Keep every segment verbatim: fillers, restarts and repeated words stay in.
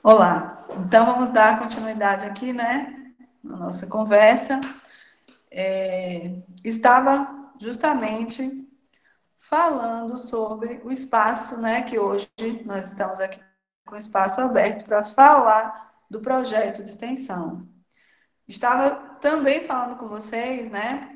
Olá, então vamos dar continuidade aqui, né, na nossa conversa. É, estava justamente falando sobre o espaço, né, que hoje nós estamos aqui com o espaço aberto para falar do projeto de extensão. Estava também falando com vocês, né,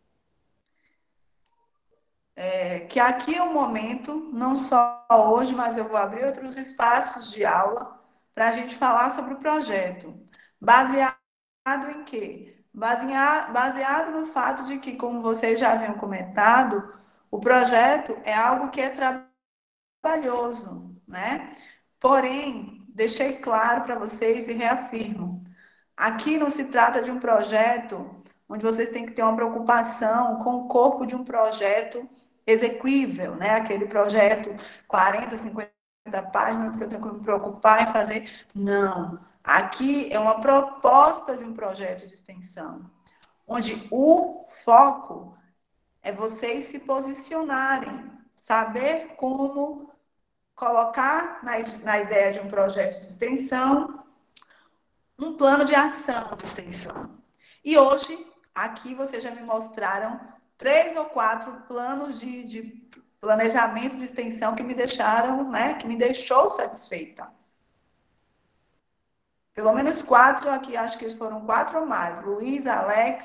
é, que aqui é o momento, não só hoje, mas eu vou abrir outros espaços de aula para a gente falar sobre o projeto. Baseado em quê? Baseado, baseado no fato de que, como vocês já haviam comentado, o projeto é algo que é trabalhoso, né? Porém, deixei claro para vocês e reafirmo, aqui não se trata de um projeto onde vocês têm que ter uma preocupação com o corpo de um projeto exequível, né? Aquele projeto quarenta, cinquenta páginas que eu tenho que me preocupar em fazer. Não. Aqui é uma proposta de um projeto de extensão, onde o foco é vocês se posicionarem, saber como colocar na, na ideia de um projeto de extensão um plano de ação de extensão. E hoje, aqui vocês já me mostraram três ou quatro planos de, de planejamento de extensão que me deixaram, né, que me deixou satisfeita. Pelo menos quatro aqui, acho que foram quatro ou mais. Luiz, Alex,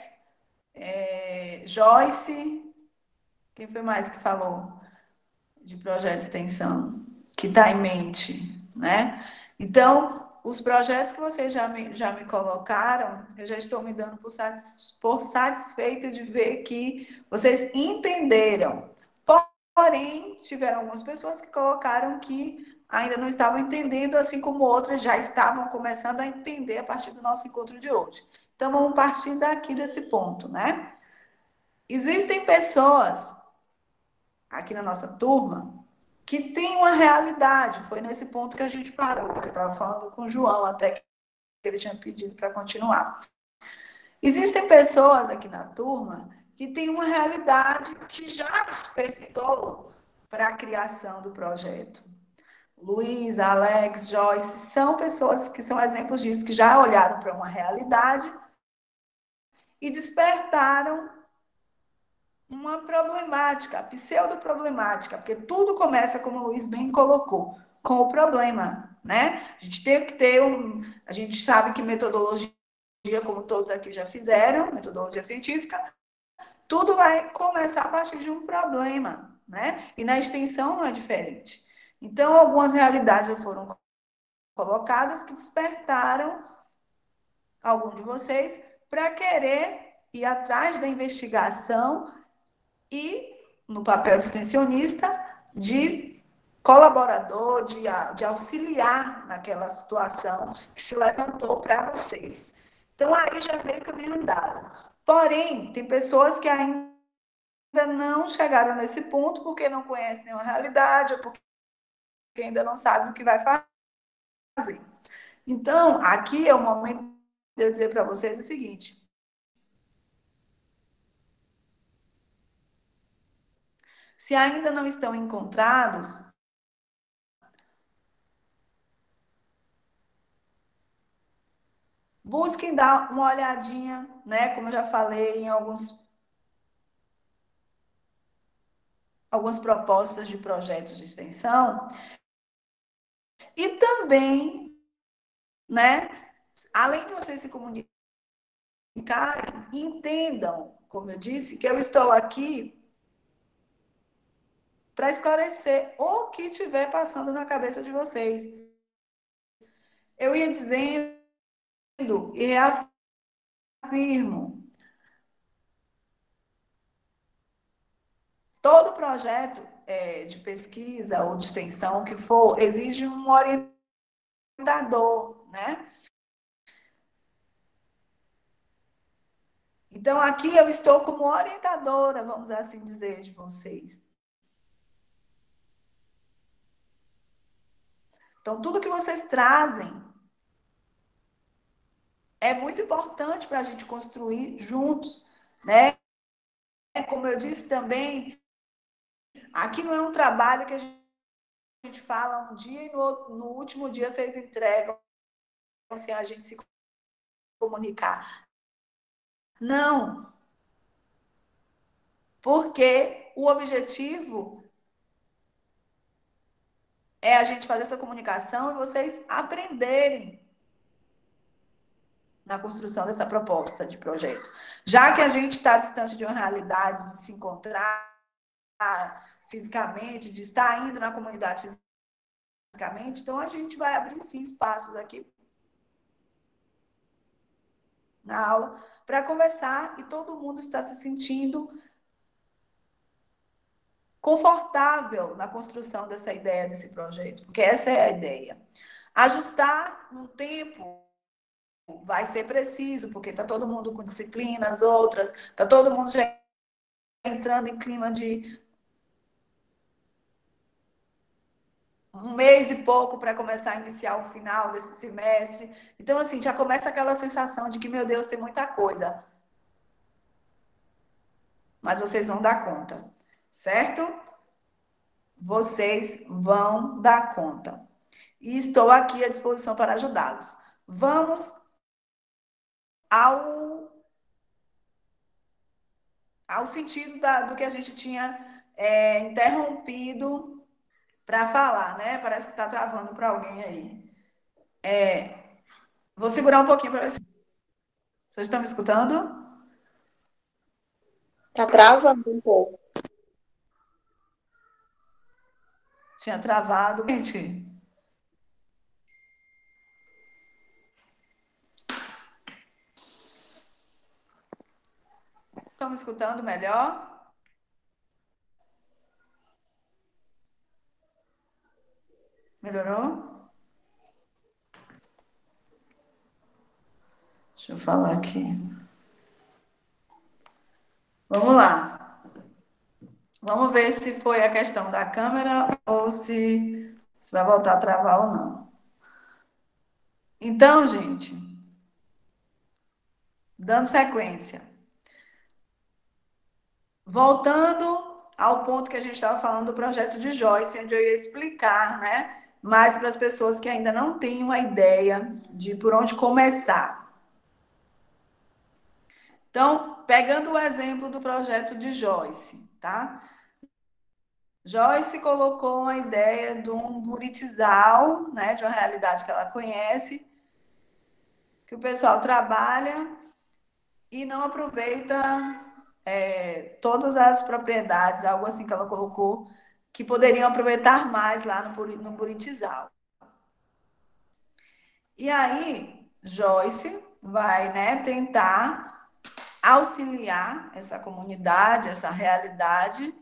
é, Joyce, quem foi mais que falou de projeto de extensão? Que está em mente, né? Então, os projetos que vocês já me, já me colocaram, eu já estou me dando por, satis, por satisfeita de ver que vocês entenderam. Porém, tiveram algumas pessoas que colocaram que ainda não estavam entendendo, assim como outras já estavam começando a entender a partir do nosso encontro de hoje. Então, vamos partir daqui desse ponto, né? Existem pessoas aqui na nossa turma que têm uma realidade. Foi nesse ponto que a gente parou, porque eu estava falando com o João até que ele tinha pedido para continuar. Existem pessoas aqui na turma que têm uma realidade que já despertou para a criação do projeto. Luiz, Alex, Joyce, são pessoas que são exemplos disso, que já olharam para uma realidade e despertaram uma problemática, pseudo-problemática, porque tudo começa, como o Luiz bem colocou, com o problema, né? A gente tem que ter um... A gente sabe que metodologia, como todos aqui já fizeram, metodologia científica, tudo vai começar a partir de um problema, né? E na extensão não é diferente. Então, algumas realidades foram colocadas que despertaram algum de vocês para querer ir atrás da investigação e, no papel de extensionista, de colaborador, de, de auxiliar naquela situação que se levantou para vocês. Então, aí já veio o caminho andado. Porém, tem pessoas que ainda não chegaram nesse ponto porque não conhecem nenhuma realidade ou porque ainda não sabem o que vai fazer. Então, aqui é o momento de eu dizer para vocês o seguinte: se ainda não estão encontrados, busquem dar uma olhadinha, né? Como eu já falei, em alguns, algumas propostas de projetos de extensão. E também, né? Além de vocês se comunicarem, entendam, como eu disse, que eu estou aqui para esclarecer o que estiver passando na cabeça de vocês. Eu ia dizendo e reafirmo: todo projeto é, de pesquisa ou de extensão que for, exige um orientador, né? Então, aqui eu estou como orientadora, vamos assim dizer, de vocês. Então, tudo que vocês trazem é muito importante para a gente construir juntos, né? Como eu disse também, aqui não é um trabalho que a gente fala um dia e no, no último dia vocês entregam se a gente se comunicar. Não. Porque o objetivo é a gente fazer essa comunicação e vocês aprenderem na construção dessa proposta de projeto. Já que a gente está distante de uma realidade, de se encontrar fisicamente, de estar indo na comunidade fisicamente, então a gente vai abrir sim espaços aqui na aula para conversar e todo mundo está se sentindo confortável na construção dessa ideia, desse projeto, porque essa é a ideia. Ajustar no tempo vai ser preciso, porque está todo mundo com disciplinas, outras, está todo mundo já entrando em clima de um mês e pouco para começar a iniciar o final desse semestre. Então, assim, já começa aquela sensação de que, meu Deus, tem muita coisa. Mas vocês vão dar conta, certo? Vocês vão dar conta. E estou aqui à disposição para ajudá-los. Vamos ao, ao sentido da, do que a gente tinha é, interrompido para falar, né? Parece que está travando para alguém aí. É, vou segurar um pouquinho para ver se... Vocês estão me escutando? Tá travando um pouco. Tinha travado. Gente, estão me escutando melhor? Melhorou? Deixa eu falar aqui. Vamos lá. Vamos ver se foi a questão da câmera ou se, se vai voltar a travar ou não. Então, gente, dando sequência. Voltando ao ponto que a gente estava falando do projeto de Joyce, onde eu ia explicar, né, mais para as pessoas que ainda não têm uma ideia de por onde começar. Então, pegando o exemplo do projeto de Joyce, tá? Joyce colocou uma ideia de um buritizal, né, de uma realidade que ela conhece, que o pessoal trabalha e não aproveita é, todas as propriedades, algo assim que ela colocou, que poderiam aproveitar mais lá no, no buritizal. E aí, Joyce vai, né, tentar auxiliar essa comunidade, essa realidade.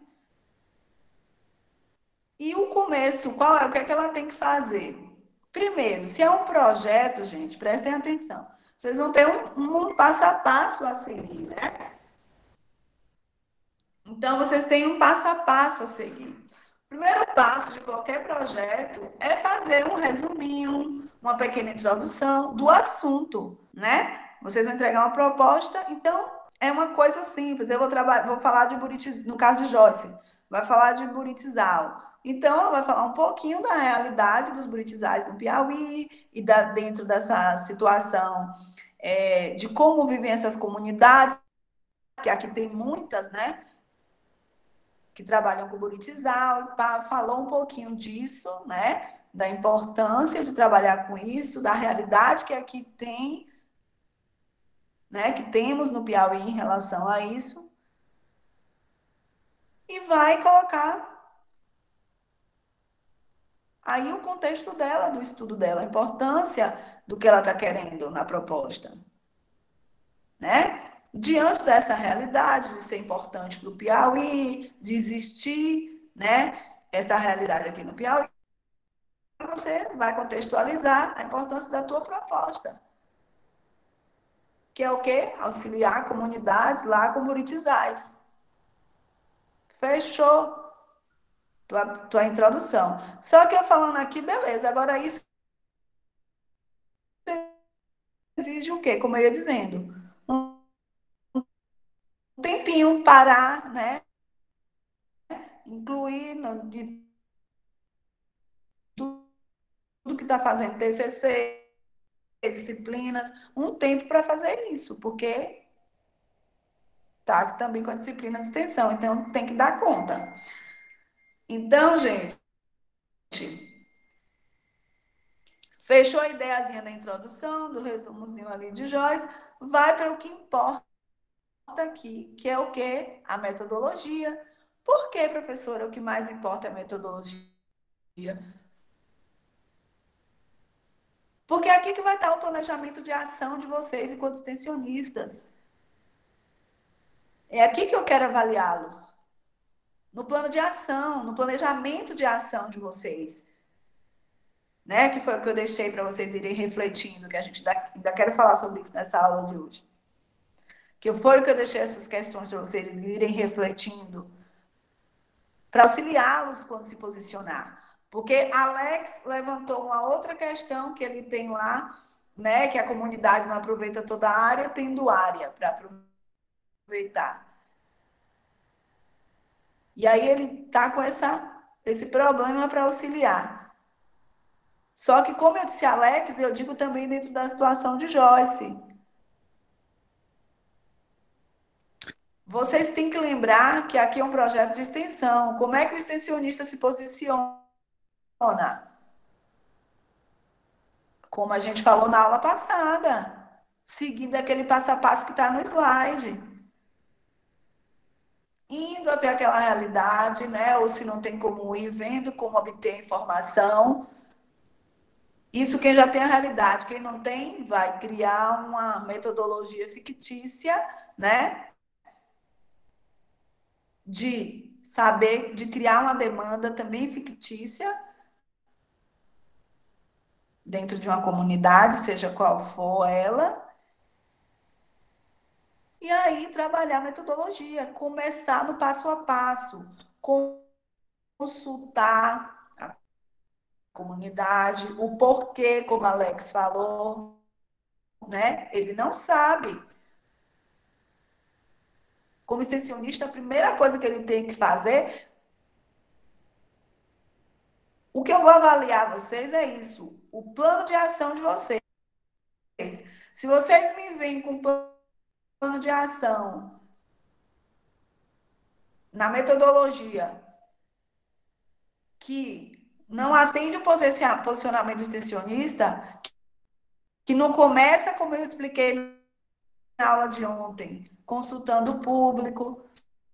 E o começo, qual é? O que é que ela tem que fazer? Primeiro, se é um projeto, gente, prestem atenção. Vocês vão ter um, um passo a passo a seguir, né? Então, vocês têm um passo a passo a seguir. O primeiro passo de qualquer projeto é fazer um resuminho, uma pequena introdução do assunto, né? Vocês vão entregar uma proposta, então é uma coisa simples. Eu vou, trabalhar, vou falar de Buritis, no caso de Joyce, vai falar de buritizal. Então, ela vai falar um pouquinho da realidade dos buritizais no Piauí e da, dentro dessa situação é, de como vivem essas comunidades, que aqui tem muitas, né? Que trabalham com buritizal, falou um pouquinho disso, né? Da importância de trabalhar com isso, da realidade que aqui tem, né? Que temos no Piauí em relação a isso. E vai colocar aí o contexto dela, do estudo dela, a importância do que ela está querendo na proposta, né? Diante dessa realidade de ser importante para o Piauí, de existir, né? Essa realidade aqui no Piauí, você vai contextualizar a importância da tua proposta. Que é o quê? Auxiliar comunidades lá com buritizais. Fechou tua, tua introdução. Só que eu falando aqui, beleza. Agora isso exige o quê? Como eu ia dizendo, um tempinho parar, né? Incluir no, de tudo que está fazendo T C C, disciplinas, um tempo para fazer isso, porque tá também com a disciplina de extensão, então tem que dar conta. Então, gente, fechou a ideiazinha da introdução, do resumozinho ali de Joyce, vai para o que importa aqui, que é o quê? A metodologia. Por que, professora, o que mais importa é a metodologia? Porque é aqui que vai estar o planejamento de ação de vocês enquanto extensionistas. É aqui que eu quero avaliá-los. No plano de ação, no planejamento de ação de vocês. Né? Que foi o que eu deixei para vocês irem refletindo, que a gente ainda, ainda quero falar sobre isso nessa aula de hoje. Que foi o que eu deixei essas questões para vocês irem refletindo, para auxiliá-los quando se posicionar. Porque Alex levantou uma outra questão que ele tem lá, né? Que a comunidade não aproveita toda a área, tendo área para aproveitar. E aí ele está com essa, esse problema para auxiliar. Só que, como eu disse Alex, eu digo também dentro da situação de Joyce. Vocês têm que lembrar que aqui é um projeto de extensão. Como é que o extensionista se posiciona? Como a gente falou na aula passada, seguindo aquele passo a passo que está no slide. Indo até aquela realidade, né? Ou se não tem como ir, vendo como obter informação. Isso quem já tem a realidade. Quem não tem, vai criar uma metodologia fictícia, né? De saber, de criar uma demanda também fictícia dentro de uma comunidade, seja qual for ela. E aí trabalhar a metodologia, começar no passo a passo, consultar a comunidade, o porquê, como a Alex falou, né? Ele não sabe. Como extensionista, a primeira coisa que ele tem que fazer, o que eu vou avaliar vocês é isso, o plano de ação de vocês. Se vocês me vêm com um plano de ação na metodologia que não atende o posicionamento extensionista, que não começa, como eu expliquei na aula de ontem, consultando o público,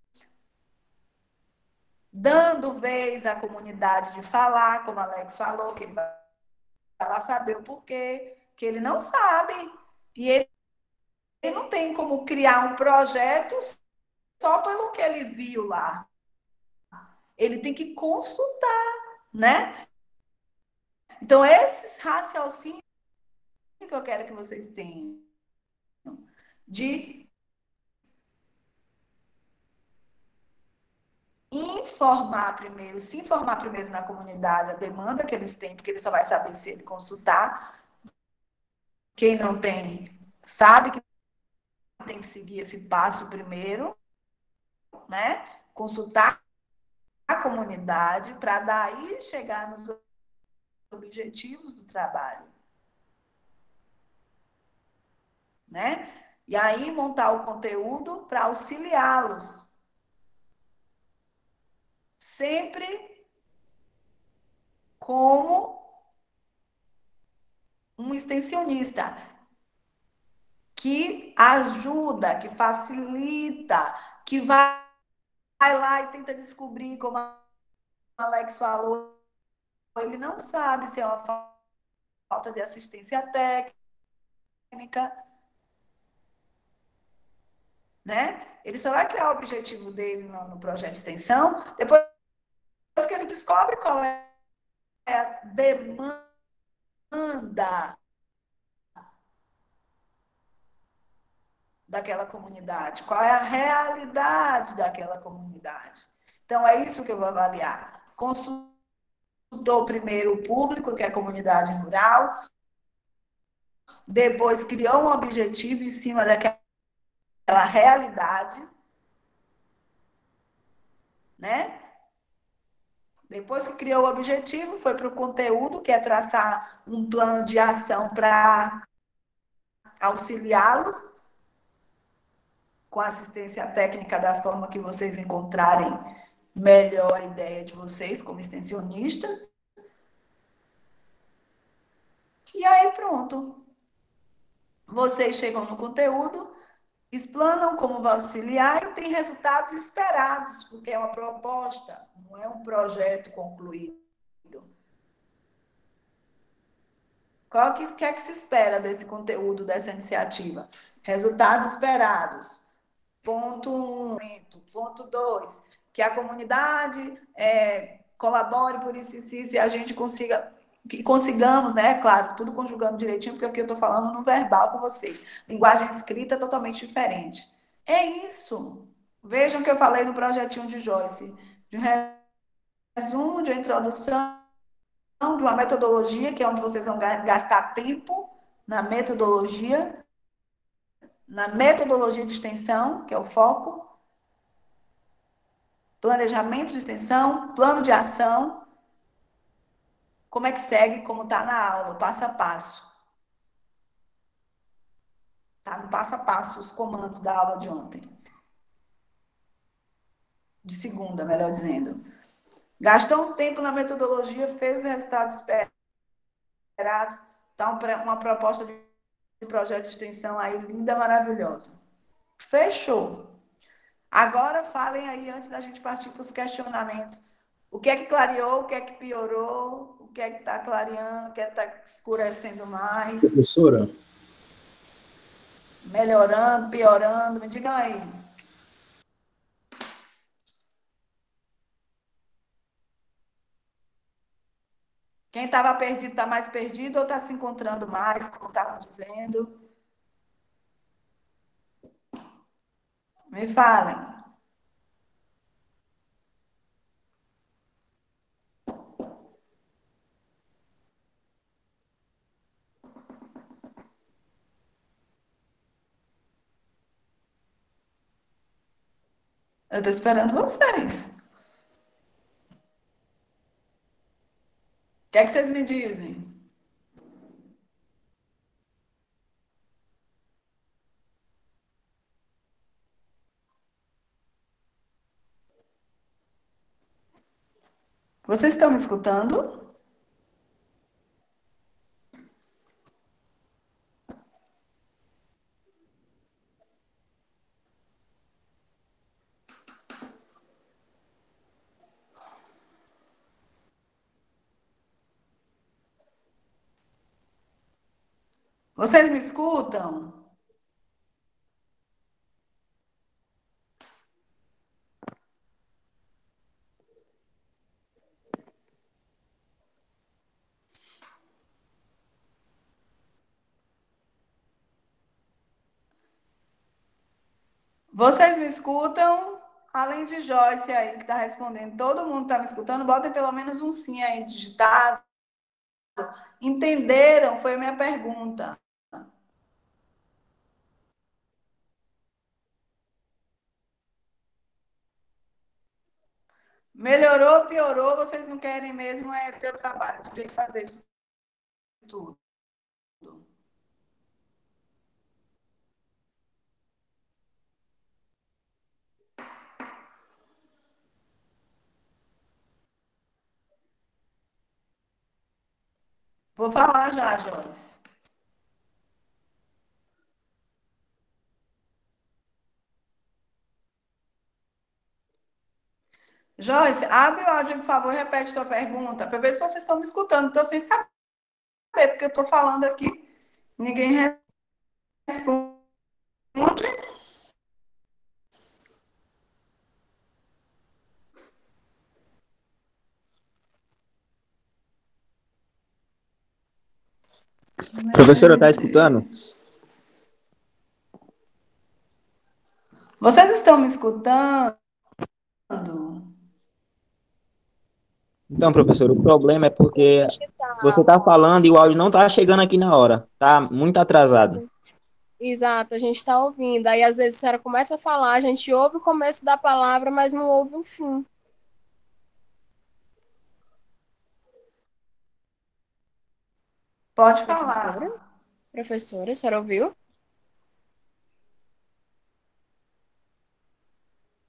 dando vez à comunidade de falar, como a Alex falou, que ele vai lá saber o porquê, que ele não sabe. E ele, ele não tem como criar um projeto só pelo que ele viu lá. Ele tem que consultar, né? Então, esses raciocínios que eu quero que vocês tenham de informar primeiro, se informar primeiro na comunidade, a demanda que eles têm, porque ele só vai saber se ele consultar. Quem não tem, sabe que tem que seguir esse passo primeiro, né? Consultar a comunidade para daí chegar nos objetivos do trabalho, né? E aí montar o conteúdo para auxiliá-los. Sempre como um extensionista que ajuda, que facilita, que vai lá e tenta descobrir, como a Alex falou, ele não sabe se é uma falta de assistência técnica, né? Ele só vai criar o objetivo dele no, no projeto de extensão depois que ele descobre qual é a demanda daquela comunidade, qual é a realidade daquela comunidade. Então, é isso que eu vou avaliar. Consultou primeiro o público, que é a comunidade rural, depois criou um objetivo em cima daquela realidade, né? Depois que criou o objetivo, foi para o conteúdo, que é traçar um plano de ação para auxiliá-los com assistência técnica da forma que vocês encontrarem melhor a ideia de vocês como extensionistas. E aí pronto. Vocês chegam no conteúdo, explanam como vai auxiliar e tem resultados esperados, porque é uma proposta, não é um projeto concluído. Qual que, que é que se espera desse conteúdo, dessa iniciativa? Resultados esperados. Ponto um. Ponto dois. Que a comunidade é, colabore por isso e isso, e a gente consiga, que consigamos, né? Claro, tudo conjugando direitinho, porque aqui eu estou falando no verbal com vocês. Linguagem escrita é totalmente diferente. É isso. Vejam que eu falei no projetinho de Joyce, de um resumo, de uma introdução, de uma metodologia, que é onde vocês vão gastar tempo na metodologia, na metodologia de extensão, que é o foco, planejamento de extensão, plano de ação, como é que segue, como está na aula, passo a passo. Está no passo a passo os comandos da aula de ontem. De segunda, melhor dizendo. Gastou um tempo na metodologia, fez os resultados esperados, está uma proposta de projeto de extensão aí linda, maravilhosa. Fechou. Agora falem aí, antes da gente partir para os questionamentos. O que é que clareou, o que é que piorou, o que é que está clareando, o que é que está escurecendo mais? Professora? Melhorando, piorando, me digam aí. Quem estava perdido está mais perdido ou está se encontrando mais, como estavam dizendo? Me falem. Eu estou esperando vocês. O que é que vocês me dizem? Vocês estão me escutando? Vocês me escutam? Vocês me escutam? Além de Joyce aí, que está respondendo, todo mundo está me escutando? Botem pelo menos um sim aí digitado. Entenderam? Foi a minha pergunta. Melhorou, piorou, vocês não querem mesmo é ter o trabalho de ter que fazer isso tudo. Vou falar já, Joyce. Joyce, abre o áudio, por favor, e repete tua pergunta, para ver se vocês estão me escutando. Estou sem saber, porque eu estou falando aqui, ninguém responde. Professora, está escutando? Vocês estão me escutando? Então, professor, o problema é porque você Tá, está falando e o áudio não está chegando aqui na hora. Tá muito atrasado. exato, a gente está ouvindo. Aí, às vezes, a senhora começa a falar, a gente ouve o começo da palavra, mas não ouve o fim. Pode Professora? falar. Professora, a senhora ouviu?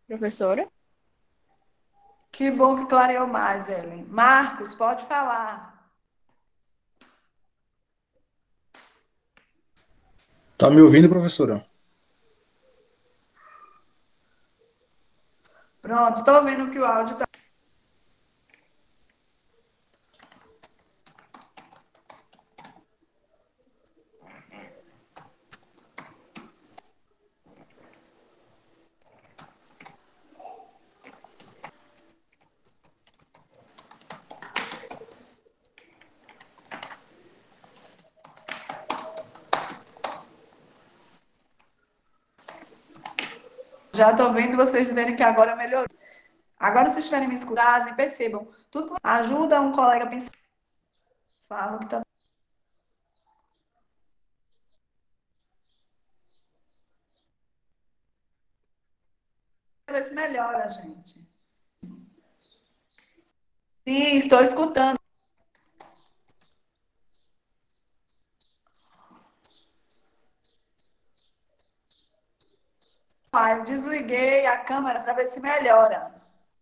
Professora? Que bom que clareou mais, Ellen. Marcos, pode falar. Tá me ouvindo, professora? Pronto, estou vendo que o áudio está. Já estou vendo vocês dizerem que agora melhorou. Agora, se vocês estiverem me escurarem, percebam. Tudo que ajuda um colega a pensar. Fala que está. Ver se melhora, gente. Sim, estou escutando. Ah, eu desliguei a câmera para ver se melhora.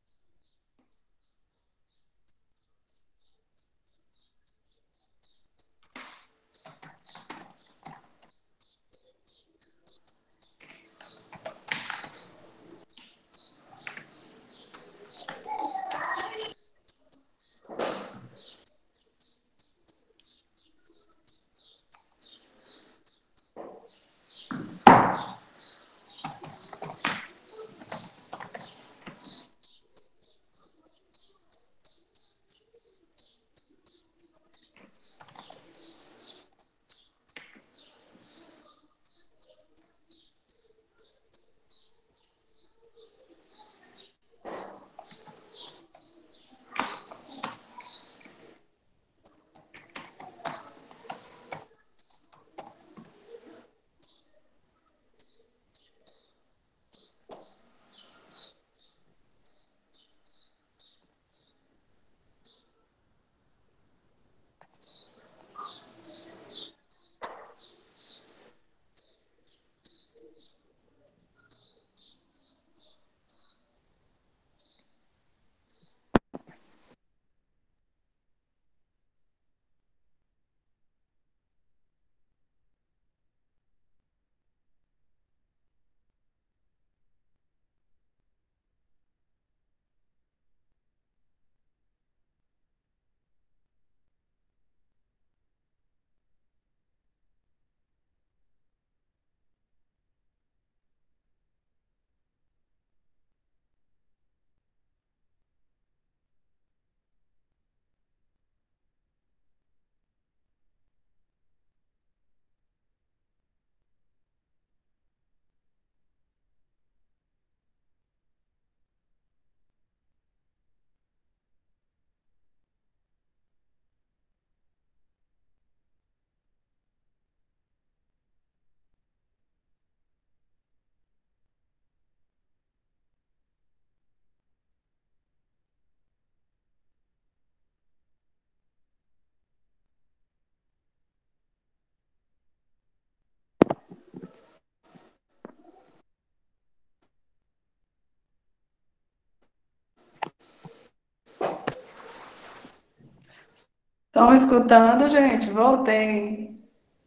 Estão escutando, gente? Voltei.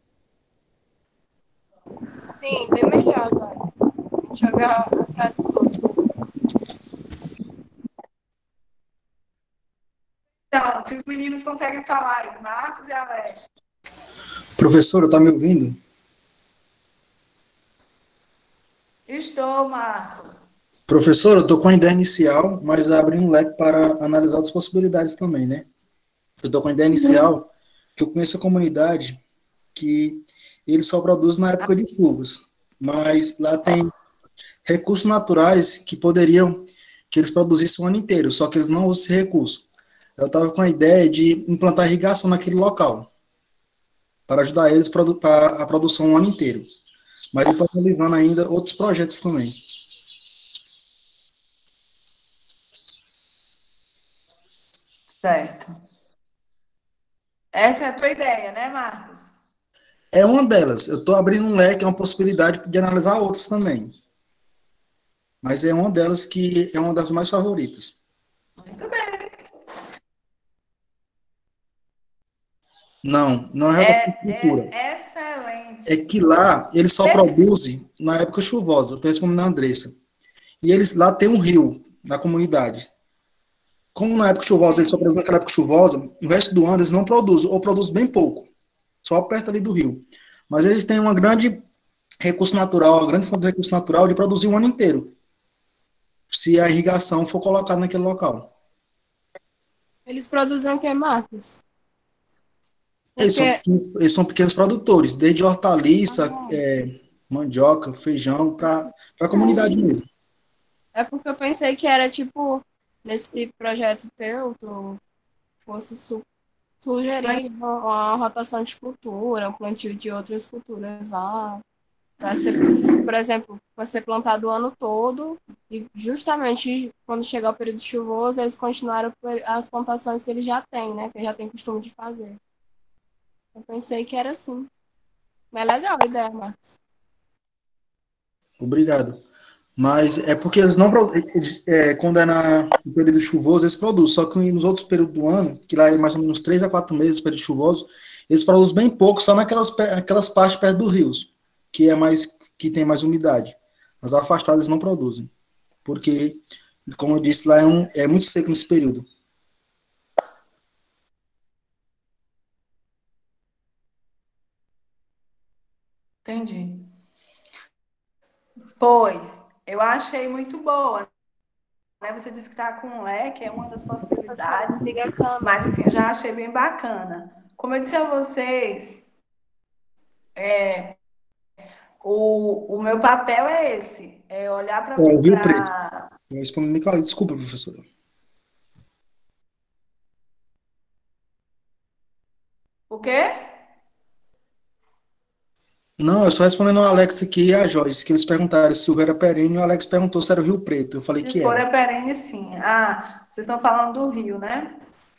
Sim, bem melhor agora. Deixa eu ver a a frase toda. Então, se os meninos conseguem falar, Marcos e Alex. Professora, tá me ouvindo? Estou, Marcos. Professora, eu tô com a ideia inicial, mas abri um leque para analisar outras possibilidades também, né? Eu tô com a ideia inicial, que eu conheço a comunidade que eles só produzem na época de chuvas, mas lá tem recursos naturais que poderiam, que eles produzissem o ano inteiro, só que eles não usam esse recurso. Eu estava com a ideia de implantar irrigação naquele local, para ajudar eles produ- para a produção o ano inteiro. Mas eu estou analisando ainda outros projetos também. Certo. Essa é a tua ideia, né, Marcos? É uma delas. Eu estou abrindo um leque, é uma possibilidade de analisar outros também. mas é uma delas que é uma das mais favoritas. Muito bem. Não, não é rotação de É, cultura. é É excelente. que lá eles só Perfeito. produzem na época chuvosa, eu estou respondendo a Andressa. E eles lá tem um rio na comunidade. Como na época chuvosa eles só Entendi. produzem naquela época chuvosa, o resto do ano eles não produzem, ou produzem bem pouco, só perto ali do rio. Mas eles têm uma grande recurso natural, uma grande fonte de recurso natural de produzir o ano inteiro, se a irrigação for colocada naquele local. Eles produzem o que, Marcos? Eles são Porque pequenos, eles são pequenos produtores, desde hortaliça, é, mandioca, feijão, para a comunidade mesmo. é porque eu pensei que era tipo, nesse projeto teu, tu fosse su sugerir uma, uma rotação de cultura, um plantio de outras culturas lá, para ser, por exemplo, para ser plantado o ano todo, e justamente quando chegar o período chuvoso, eles continuaram as plantações que eles já têm, né? Que eles já têm costume de fazer. Eu pensei que era assim. Mas é legal a ideia, Marcos. Obrigado. Mas é porque eles não. pro- É, quando é na, no período chuvoso, eles produzem. Só que nos outros períodos do ano, que lá é mais ou menos três a quatro meses, período chuvoso, eles produzem bem pouco, só naquelas pe- aquelas partes perto dos rios, que é mais que tem mais umidade. As afastadas não produzem. Porque, como eu disse, lá é, um, é muito seco nesse período. Entendi. Pois, eu achei muito boa, né? Você disse que está com um leque, é uma das Professora, possibilidades, desliga a câmera. mas assim, eu já achei bem bacana. Como eu disse a vocês, o, o meu papel é esse, é olhar É, o Rio Preto. para. Eu respondo, Nicolau, desculpa, professora. O quê? Não, eu estou respondendo ao Alex aqui e a Joyce, que eles perguntaram se o Rio era perene, e o Alex perguntou se era o Rio Preto. Eu falei Se que for era. é perene, sim. Ah, vocês estão falando do Rio, né?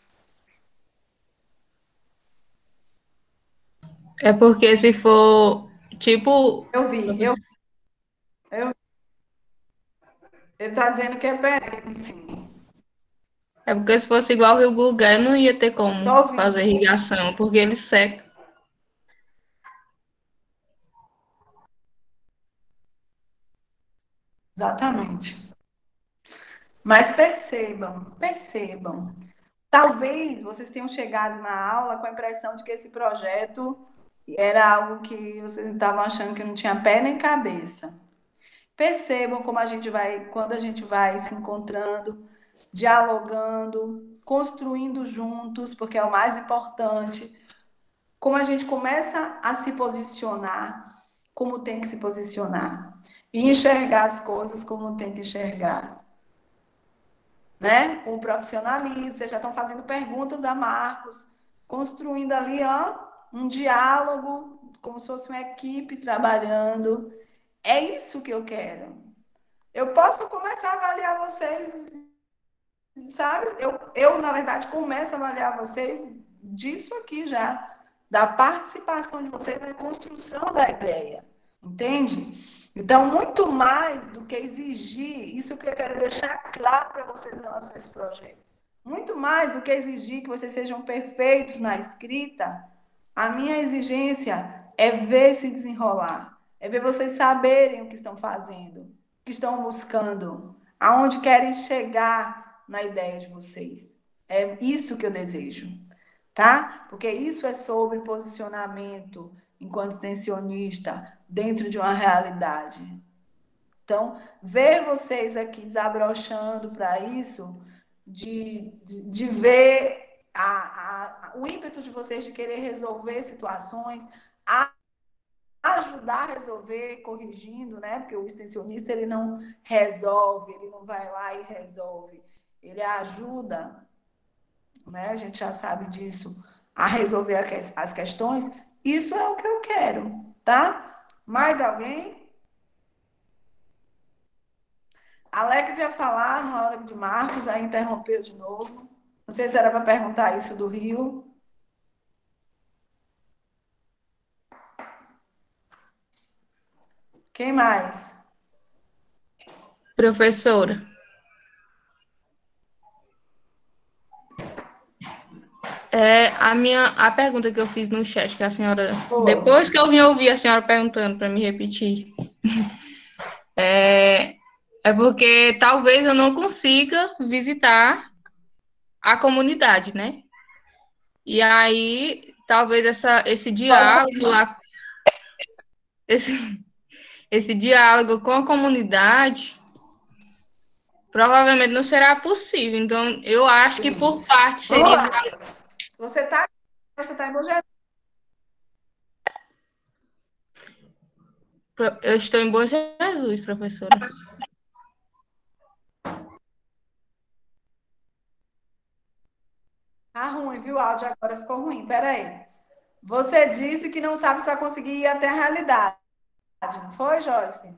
É porque se for, tipo, Eu vi. Eu, eu, ele está dizendo que é perene, sim. é porque se fosse igual o Rio Gulgá, não ia ter Estou como fazer ouvindo. irrigação, porque ele seca. Exatamente. Mas percebam, percebam. Talvez vocês tenham chegado na aula com a impressão de que esse projeto era algo que vocês estavam achando que não tinha pé nem cabeça. Percebam como a gente vai, quando a gente vai se encontrando, dialogando, construindo juntos, porque é o mais importante, como a gente começa a se posicionar como tem que se posicionar e enxergar as coisas como tem que enxergar, né? Com o profissionalismo, vocês já estão fazendo perguntas a Marcos, construindo ali, ó, um diálogo, como se fosse uma equipe trabalhando. É isso que eu quero. Eu posso começar a avaliar vocês, sabe? Eu, eu, na verdade, começo a avaliar vocês disso aqui já, da participação de vocês na construção da ideia, entende? Então, muito mais do que exigir, isso que eu quero deixar claro para vocês em relação a esse projeto, muito mais do que exigir que vocês sejam perfeitos na escrita, a minha exigência é ver se desenrolar, é ver vocês saberem o que estão fazendo, o que estão buscando, aonde querem chegar na ideia de vocês. É isso que eu desejo, tá? Porque isso é sobre posicionamento enquanto extensionista dentro de uma realidade. Então, ver vocês aqui desabrochando para isso, de, de, de ver a, a, o ímpeto de vocês de querer resolver situações, a, ajudar a resolver, corrigindo, né? Porque o extensionista ele não resolve, ele não vai lá e resolve, ele ajuda, né? A gente já sabe disso, a resolver as questões. Isso é o que eu quero, tá? Mais alguém? Alex ia falar na hora de Marcos, aí interrompeu de novo. Não sei se era para perguntar isso do Rio. Quem mais? Professora, é, a minha a pergunta que eu fiz no chat, que a senhora, Foi. depois que eu vim ouvir a senhora perguntando para me repetir, é, é porque talvez eu não consiga visitar a comunidade, né? E aí, talvez essa, esse diálogo lá, esse, esse diálogo com a comunidade provavelmente não será possível. Então, eu acho que por parte Vamos seria. lá. Você está você tá em Bom Jesus. Eu estou em Bom Jesus, professora. Tá ruim, viu? O áudio agora ficou ruim. Peraí. Você disse que não sabe se vai conseguir ir até a realidade, não foi, Joyce?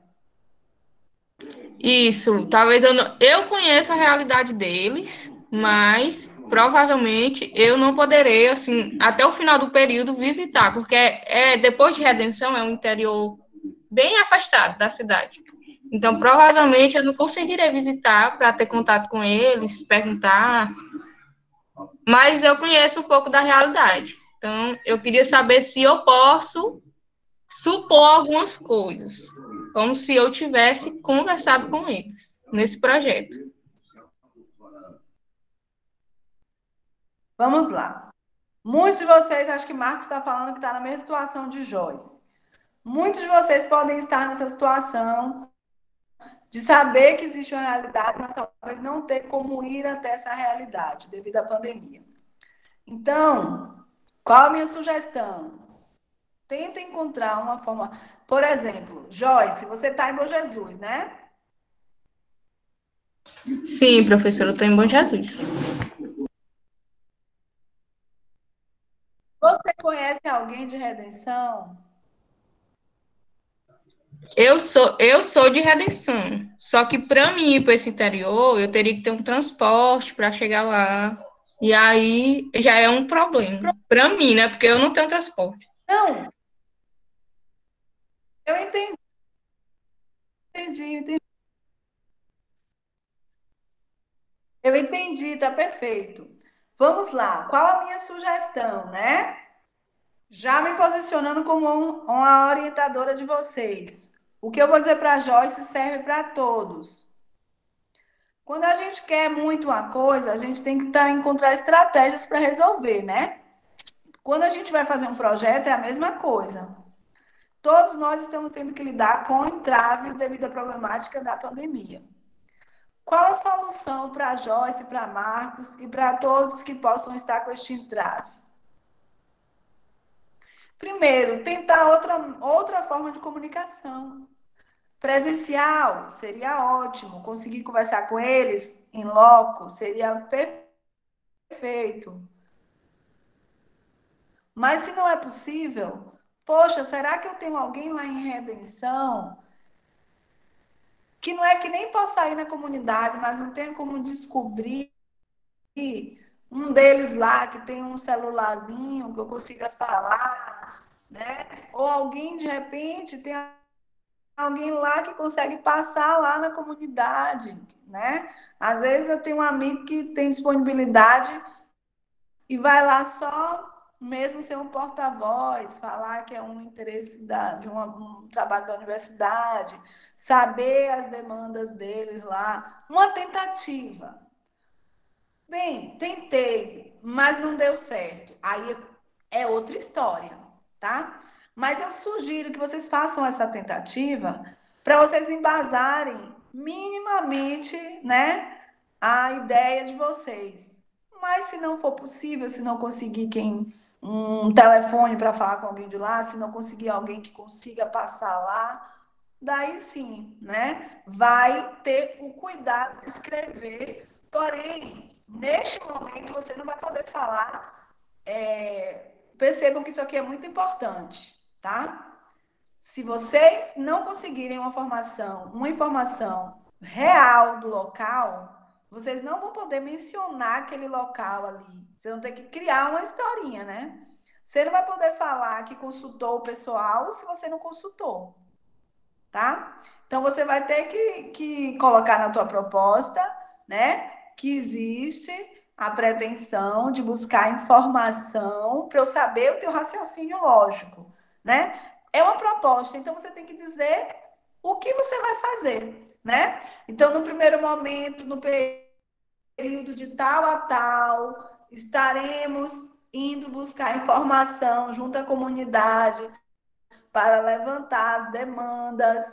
Isso, talvez eu não. Eu conheço a realidade deles, mas provavelmente eu não poderei, assim, até o final do período visitar, porque é, depois de Redenção é um interior bem afastado da cidade. Então, provavelmente eu não conseguirei visitar para ter contato com eles, perguntar, mas eu conheço um pouco da realidade. Então, eu queria saber se eu posso supor algumas coisas, como se eu tivesse conversado com eles nesse projeto. Vamos lá. Muitos de vocês, acho que Marcos está falando que está na mesma situação de Joyce. Muitos de vocês podem estar nessa situação de saber que existe uma realidade, mas talvez não ter como ir até essa realidade devido à pandemia. Então, qual a minha sugestão? Tenta encontrar uma forma. Por exemplo, Joyce, você está em Bom Jesus, né? Sim, professora, eu estou em Bom Jesus. Você conhece alguém de Redenção? Eu sou, eu sou de Redenção, só que para mim ir para esse interior, eu teria que ter um transporte para chegar lá. E aí já é um problema para mim, né? Porque eu não tenho transporte. Não, eu entendi, entendi, entendi. Eu entendi, tá perfeito. Vamos lá, qual a minha sugestão, né? Já me posicionando como um- uma orientadora de vocês. O que eu vou dizer para a Joyce serve para todos. Quando a gente quer muito uma coisa, a gente tem que tá, encontrar estratégias para resolver, né? Quando a gente vai fazer um projeto, é a mesma coisa. Todos nós estamos tendo que lidar com entraves devido à problemática da pandemia. Qual a solução para a Joyce, para Marcos e para todos que possam estar com este entrave? Primeiro, tentar outra, outra forma de comunicação. Presencial seria ótimo, conseguir conversar com eles em loco seria perfeito. Mas se não é possível, poxa, será que eu tenho alguém lá em Redenção que não é que nem possa ir na comunidade, mas não tem como descobrir um deles lá que tem um celularzinho que eu consiga falar, né? Ou alguém de repente tem alguém lá que consegue passar lá na comunidade, né? Às vezes eu tenho um amigo que tem disponibilidade e vai lá só mesmo ser um porta-voz, falar que é um interesse da, de uma, um trabalho da universidade, saber as demandas deles lá, uma tentativa. Bem, tentei, mas não deu certo. Aí é outra história, tá? Mas eu sugiro que vocês façam essa tentativa para vocês embasarem minimamente, né, a ideia de vocês. Mas se não for possível, se não conseguir quem um telefone para falar com alguém de lá, se não conseguir alguém que consiga passar lá, daí sim, né? Vai ter o cuidado de escrever. Porém, neste momento você não vai poder falar. É, percebam que isso aqui é muito importante, tá? Se vocês não conseguirem uma formação, uma informação real do local, vocês não vão poder mencionar aquele local ali. Vocês vão ter que criar uma historinha, né? Você não vai poder falar que consultou o pessoal se você não consultou. tá? Então, você vai ter que, que colocar na tua proposta, né, que existe a pretensão de buscar informação para eu saber o teu raciocínio lógico, né? É uma proposta, então você tem que dizer o que você vai fazer, né? Então, no primeiro momento, no período de tal a tal, estaremos indo buscar informação junto à comunidade para levantar as demandas.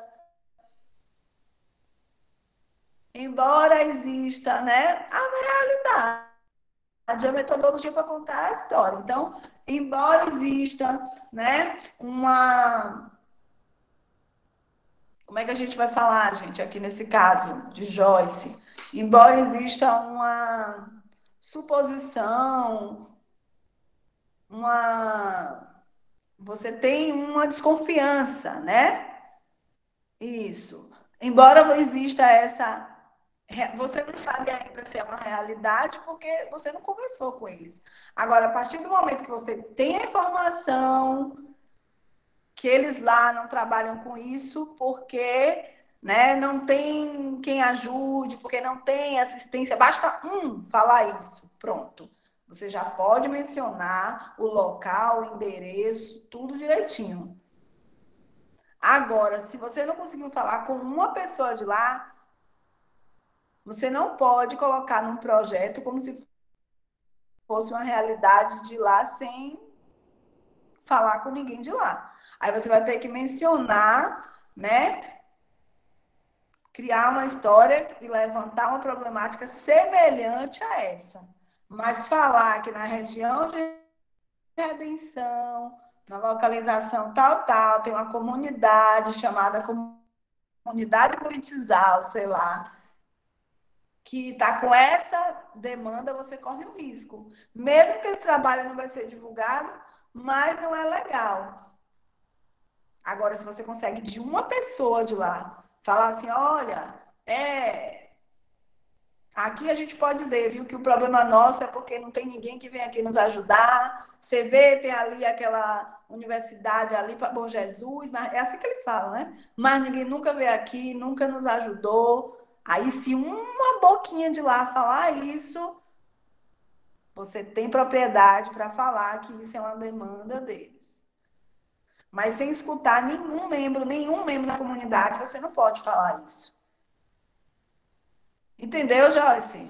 Embora exista, né, a realidade, a metodologia para contar a história. Então, embora exista, né, uma... Como é que a gente vai falar, gente, aqui nesse caso de Joyce? Embora exista uma suposição, uma... Você tem uma desconfiança, né? Isso. Embora exista essa... Você não sabe ainda se é uma realidade porque você não conversou com eles. Agora, a partir do momento que você tem a informação que eles lá não trabalham com isso porque, né, não tem quem ajude, porque não tem assistência, basta um falar isso, pronto. Você já pode mencionar o local, o endereço, tudo direitinho. Agora, se você não conseguiu falar com uma pessoa de lá, você não pode colocar num projeto como se fosse uma realidade de lá sem falar com ninguém de lá. Aí você vai ter que mencionar, né? Criar uma história e levantar uma problemática semelhante a essa. Mas falar que na região de Redenção, na localização tal, tal, tem uma comunidade chamada Comunidade Buritizal, sei lá, que está com essa demanda, você corre o risco. Mesmo que esse trabalho não vai ser divulgado, mas não é legal. Agora, se você consegue de uma pessoa de lá falar assim, olha, é... aqui a gente pode dizer, viu, que o problema nosso é porque não tem ninguém que vem aqui nos ajudar. Você vê, tem ali aquela universidade ali para Bom Jesus, mas é assim que eles falam, né? Mas ninguém nunca veio aqui, nunca nos ajudou. Aí, se uma boquinha de lá falar isso, você tem propriedade para falar que isso é uma demanda deles. Mas sem escutar nenhum membro, nenhum membro da comunidade, você não pode falar isso. Entendeu, Joyce?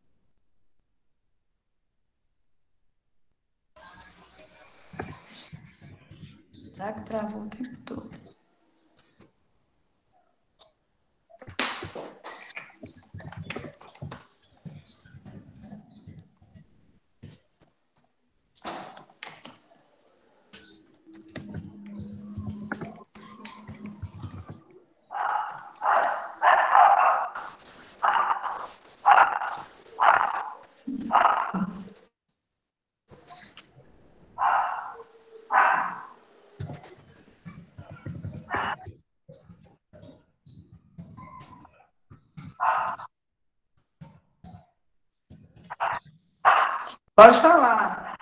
Será que travou o tempo todo? Pode falar.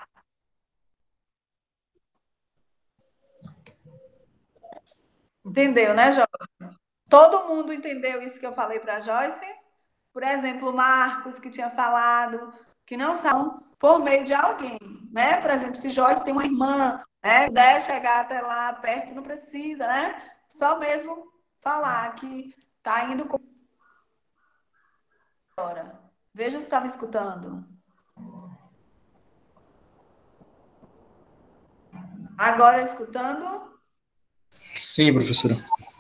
Entendeu, né, Joyce? Todo mundo entendeu isso que eu falei para a Joyce? Por exemplo, o Marcos, que tinha falado que não são por meio de alguém, né? Por exemplo, se Joyce tem uma irmã, né? Puder chegar até lá perto, não precisa, né? Só mesmo falar que tá indo com... Veja se está me escutando. Agora escutando? Sim, professora.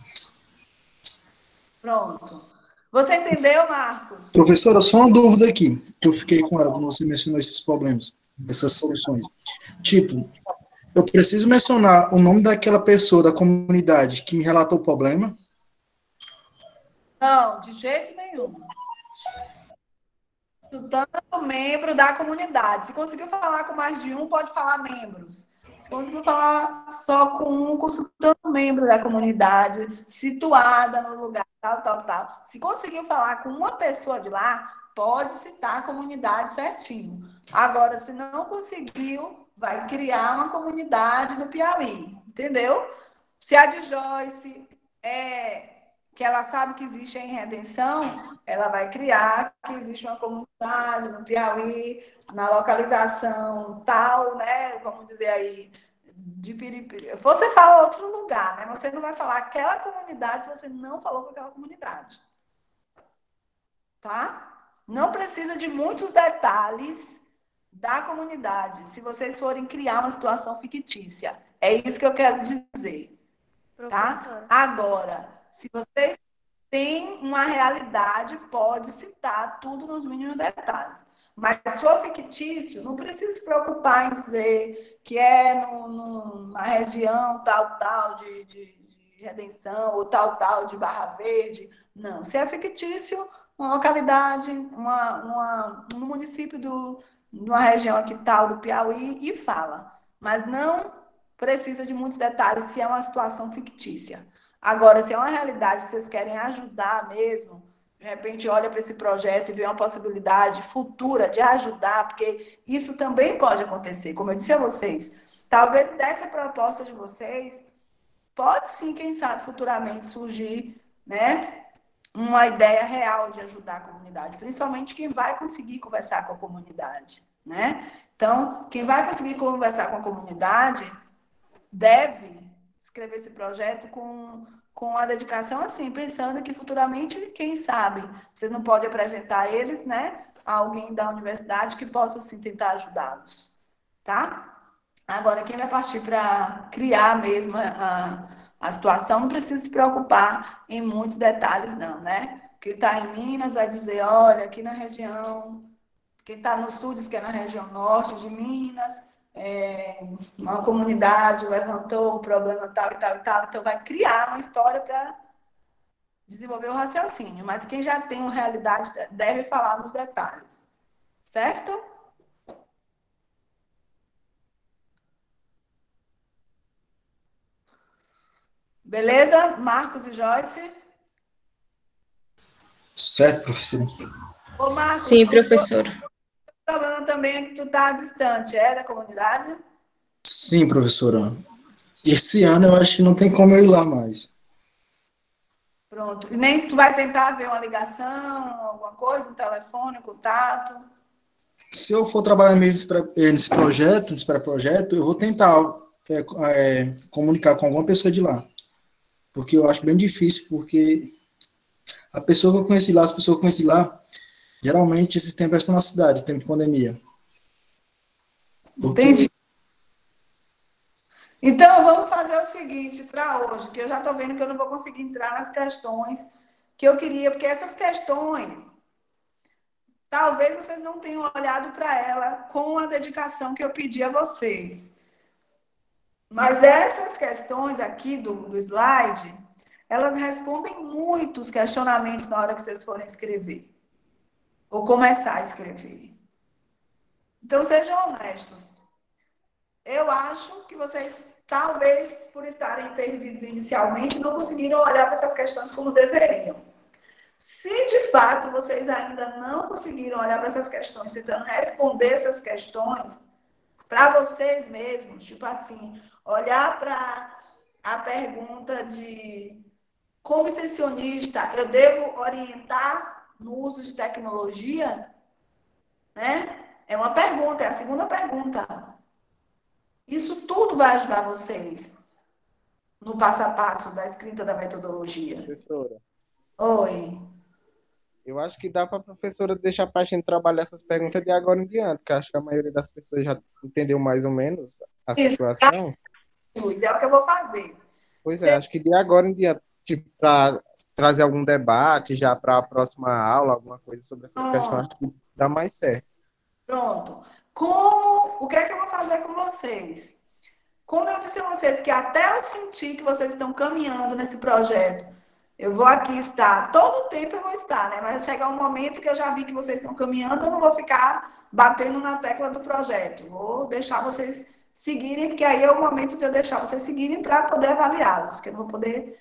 Pronto. Você entendeu, Marcos? Professora, só uma dúvida aqui, que eu fiquei com ela quando você mencionou esses problemas, essas soluções. Tipo, eu preciso mencionar o nome daquela pessoa da comunidade que me relatou o problema? Não, de jeito nenhum. Consultando membro da comunidade. Se conseguiu falar com mais de um, pode falar membros. Se conseguiu falar só com um, consultando membro da comunidade, situada no lugar, tal, tal, tal. Se conseguiu falar com uma pessoa de lá, pode citar a comunidade certinho. Agora, se não conseguiu, vai criar uma comunidade no Piauí, entendeu? Se a de Joyce é, que ela sabe que existe em Redenção, ela vai criar que existe uma comunidade no Piauí, na localização tal, né? Vamos dizer aí, de Piripiri. Você fala outro lugar, né? Você não vai falar aquela comunidade se você não falou com aquela comunidade. Tá? Não precisa de muitos detalhes da comunidade, se vocês forem criar uma situação fictícia. É isso que eu quero dizer. Tá? Professora. Agora, se vocês têm uma realidade, pode citar tudo nos mínimos detalhes. Mas se for fictício, não precisa se preocupar em dizer que é no, no, na região tal, tal de, de, de Redenção, ou tal, tal de Barra Verde. Não, se é fictício, uma localidade, uma, uma, um município do, de uma região aqui tal do Piauí, e fala. Mas não precisa de muitos detalhes se é uma situação fictícia. Agora, se é uma realidade que vocês querem ajudar mesmo, de repente olha para esse projeto e vê uma possibilidade futura de ajudar, porque isso também pode acontecer, como eu disse a vocês. Talvez dessa proposta de vocês, pode sim, quem sabe, futuramente surgir, né, uma ideia real de ajudar a comunidade, principalmente quem vai conseguir conversar com a comunidade, né? Então, quem vai conseguir conversar com a comunidade deve escrever esse projeto com, com a dedicação assim, pensando que futuramente, quem sabe, vocês não podem apresentar eles, né, a alguém da universidade que possa, assim, tentar ajudá-los, tá? Agora, quem vai partir para criar mesmo a, a situação, não precisa se preocupar em muitos detalhes, não, né? Quem está em Minas vai dizer, olha, aqui na região, quem está no sul diz que é na região norte de Minas, é, uma comunidade levantou um problema tal e tal e tal, então vai criar uma história para desenvolver o raciocínio, mas quem já tem uma realidade deve falar nos detalhes, certo? Beleza? Marcos e Joyce? Certo, professora. Ô, Marcos, Sim, o professora. problema também é que tu tá distante, é, da comunidade? Sim, professora. Esse ano eu acho que não tem como eu ir lá mais. Pronto. E nem tu vai tentar ver uma ligação, alguma coisa, um telefone, um contato? Se eu for trabalhar mesmo nesse, pré- eh, nesse projeto, nesse pré-projeto, eu vou tentar é, é, comunicar com alguma pessoa de lá. Porque eu acho bem difícil, porque a pessoa que eu conheci lá, as pessoas que eu conheci lá, geralmente esses tempos estão na cidade, tempo de pandemia. Porque- Entendi. Então, vamos fazer o seguinte para hoje, que eu já estou vendo que eu não vou conseguir entrar nas questões que eu queria, porque essas questões, talvez vocês não tenham olhado para ela com a dedicação que eu pedi a vocês. Mas essas questões aqui do, do slide, elas respondem muitos questionamentos na hora que vocês forem escrever, ou começar a escrever. Então, sejam honestos. Eu acho que vocês, talvez, por estarem perdidos inicialmente, não conseguiram olhar para essas questões como deveriam. Se, de fato, vocês ainda não conseguiram olhar para essas questões, tentando responder essas questões para vocês mesmos, tipo assim, olhar para a pergunta de como extensionista, eu devo orientar no uso de tecnologia? Né? É uma pergunta, é a segunda pergunta. Isso tudo vai ajudar vocês no passo a passo da escrita da metodologia. Professora, Oi. eu acho que dá para a professora deixar para a gente trabalhar essas perguntas de agora em diante, que acho que a maioria das pessoas já entendeu mais ou menos a Isso. situação. Luiz, é o que eu vou fazer. Pois é, acho que de agora em diante, tipo, para trazer algum debate já para a próxima aula, alguma coisa sobre essas questões, acho que dá mais certo. Pronto. Como, o que é que eu vou fazer com vocês? Como eu disse a vocês, que até eu sentir que vocês estão caminhando nesse projeto, eu vou aqui estar, todo o tempo eu vou estar, né? Mas chegar um momento que eu já vi que vocês estão caminhando, eu não vou ficar batendo na tecla do projeto. Vou deixar vocês seguirem, porque aí é o momento de eu deixar vocês seguirem para poder avaliá-los, que eu não vou poder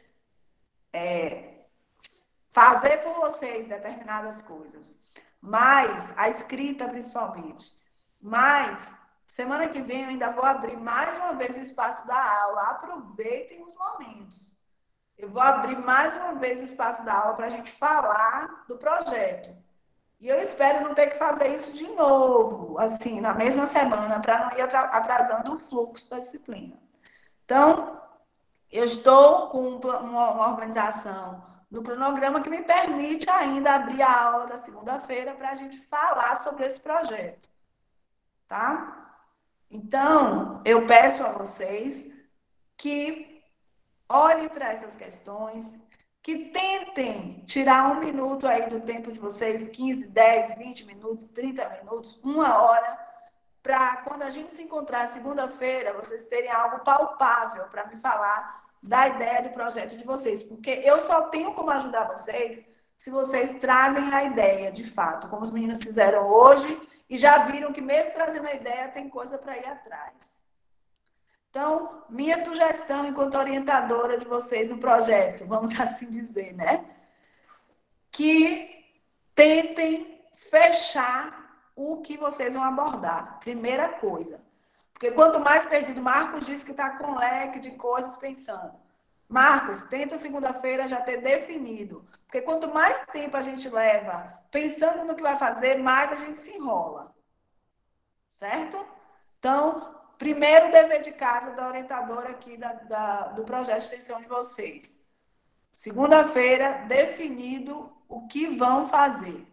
é, fazer por vocês determinadas coisas. Mas, a escrita principalmente. Mas, semana que vem eu ainda vou abrir mais uma vez o espaço da aula. Aproveitem os momentos. eu vou abrir mais uma vez o espaço da aula para a gente falar do projeto. E eu espero não ter que fazer isso de novo, assim, na mesma semana, para não ir atrasando o fluxo da disciplina. Então, eu estou com uma organização no cronograma que me permite ainda abrir a aula da segunda-feira para a gente falar sobre esse projeto. Tá? Então, eu peço a vocês que olhem para essas questões, que tentem tirar um minuto aí do tempo de vocês, quinze, dez, vinte minutos, trinta minutos, uma hora, para quando a gente se encontrar segunda-feira, vocês terem algo palpável para me falar da ideia do projeto de vocês. Porque eu só tenho como ajudar vocês se vocês trazem a ideia, de fato, como os meninos fizeram hoje, e já viram que mesmo trazendo a ideia, tem coisa para ir atrás. Então, minha sugestão enquanto orientadora de vocês no projeto, vamos assim dizer, né? Que tentem fechar o que vocês vão abordar. Primeira coisa. Porque quanto mais perdido, Marcos disse que está com um leque de coisas pensando. Marcos, tenta segunda-feira já ter definido. Porque quanto mais tempo a gente leva pensando no que vai fazer, mais a gente se enrola. Certo? Então, primeiro dever de casa da orientadora aqui da, da, do projeto de extensão de vocês. Segunda-feira, definido o que vão fazer.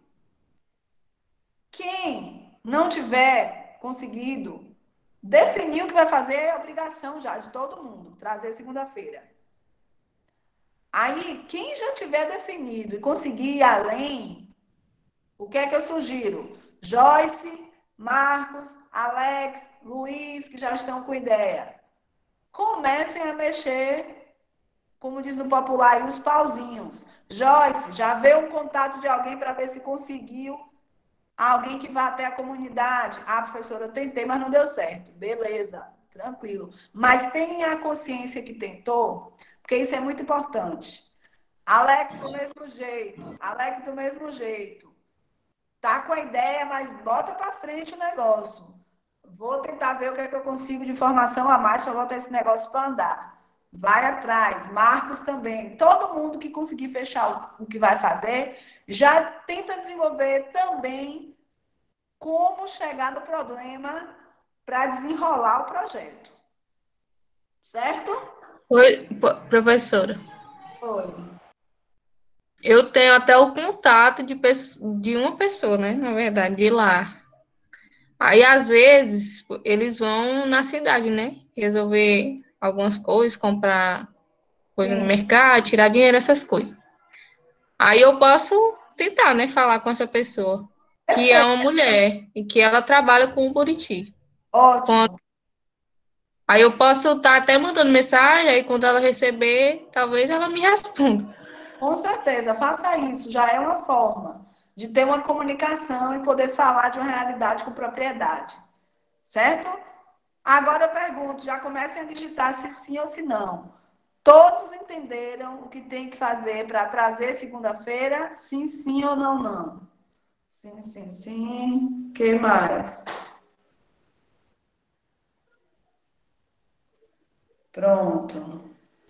Quem não tiver conseguido definir o que vai fazer, é obrigação já de todo mundo, trazer segunda-feira. Aí, quem já tiver definido e conseguir ir além, o que é que eu sugiro? Joyce, Marcos, Alex, Luiz, que já estão com ideia. Comecem a mexer, como diz no popular, aí, os pauzinhos. Joyce, já vê um contato de alguém para ver se conseguiu alguém que vá até a comunidade. Ah, professora, eu tentei, mas não deu certo. Beleza, tranquilo. Mas tenha a consciência que tentou, porque isso é muito importante. Alex, do mesmo jeito. Alex, do mesmo jeito. Tá com a ideia, mas bota para frente o negócio. Vou tentar ver o que é que eu consigo de informação a mais para botar esse negócio para andar. Vai atrás. Marcos também. Todo mundo que conseguir fechar o que vai fazer, já tenta desenvolver também como chegar no problema para desenrolar o projeto. Certo? Oi, professora. Oi. Eu tenho até o contato de, de uma pessoa, né? Na verdade, de lá. Aí, às vezes, eles vão na cidade, né? Resolver algumas coisas, comprar coisa Sim. no mercado, tirar dinheiro, essas coisas. Aí eu posso tentar, né? Falar com essa pessoa, que é uma mulher, e que ela trabalha com o Buriti. Ótimo. Com... Aí eu posso estar até mandando mensagem, aí quando ela receber, talvez ela me responda. Com certeza, faça isso. Já é uma forma de ter uma comunicação e poder falar de uma realidade com propriedade. Certo? Agora eu pergunto, já comecem a digitar se sim ou se não. Todos entenderam o que tem que fazer para trazer segunda-feira? Sim, sim ou não, não? Sim, sim, sim. O que mais? Pronto.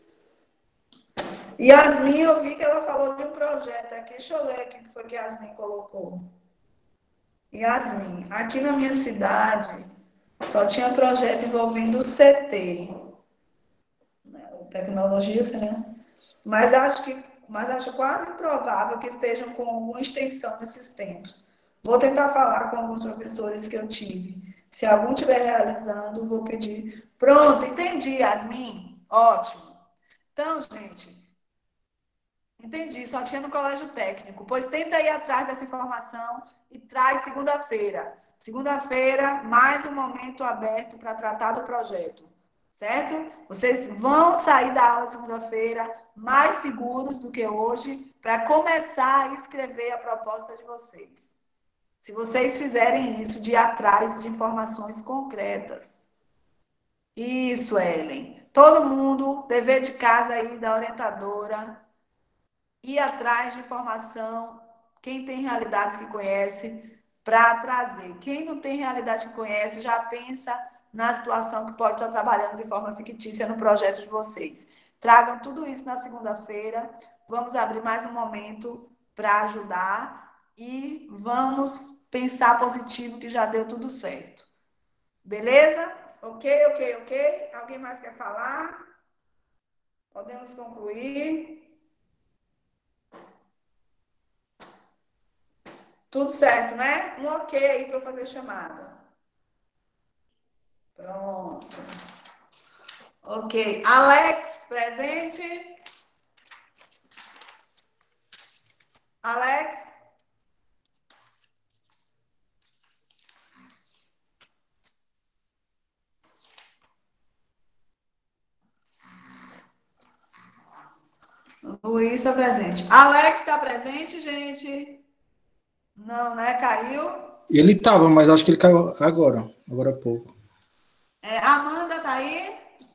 Yasmin, eu vi que ela falou de um projeto aqui. Deixa eu ler aqui o que foi que Yasmin colocou. Yasmin, aqui na minha cidade só tinha projeto envolvendo o C T. Tecnologia, né? Mas acho que, mas acho quase improvável que estejam com alguma extensão nesses tempos. Vou tentar falar com alguns professores que eu tive. Se algum estiver realizando, vou pedir. Pronto, entendi, Yasmin. Ótimo. Então, gente, entendi, só tinha no colégio técnico. Pois tenta ir atrás dessa informação e traz segunda-feira. Segunda-feira, mais um momento aberto para tratar do projeto. Certo? Vocês vão sair da aula de segunda-feira mais seguros do que hoje para começar a escrever a proposta de vocês. Se vocês fizerem isso, de ir atrás de informações concretas. Isso, Ellen. Todo mundo, dever de casa aí da orientadora, ir atrás de informação, quem tem realidades que conhece, para trazer. Quem não tem realidade que conhece, já pensa na situação que pode estar trabalhando de forma fictícia no projeto de vocês. Tragam tudo isso na segunda-feira. Vamos abrir mais um momento para ajudar e vamos pensar positivo que já deu tudo certo. Beleza? Ok, ok, ok. Alguém mais quer falar? Podemos concluir. Tudo certo, né? Um ok aí para eu fazer chamada. Pronto. Ok. Alex, presente? Alex? Luiz está presente. Alex está presente, gente? Não, né? Caiu. Ele estava, mas acho que ele caiu agora, agora há pouco. É, Amanda está aí?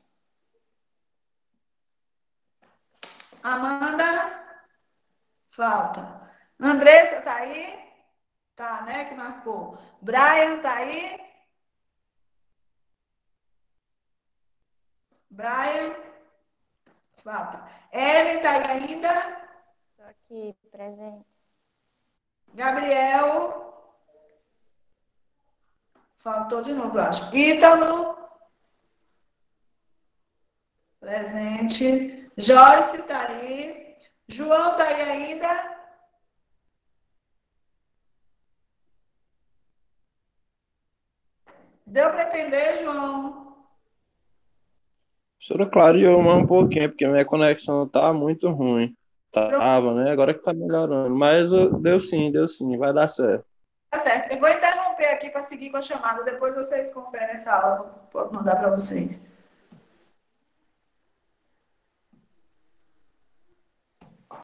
Amanda? Falta. Andressa está aí? Tá, né? Que marcou. Brian está aí? Brian? Falta. Ellen está aí ainda? Estou aqui, presente. Gabriel? Faltou de novo, eu acho. Ítalo? Presente. Joyce está aí. João está aí ainda? Deu para entender, João? Professora, clareou mais um pouquinho, porque minha conexão tá muito ruim. Tava, né? Agora que tá melhorando. Mas uh, deu sim, deu sim, vai dar certo. Tá certo. Eu vou interromper aqui para seguir com a chamada. Depois vocês conferem essa aula. Vou mandar para vocês.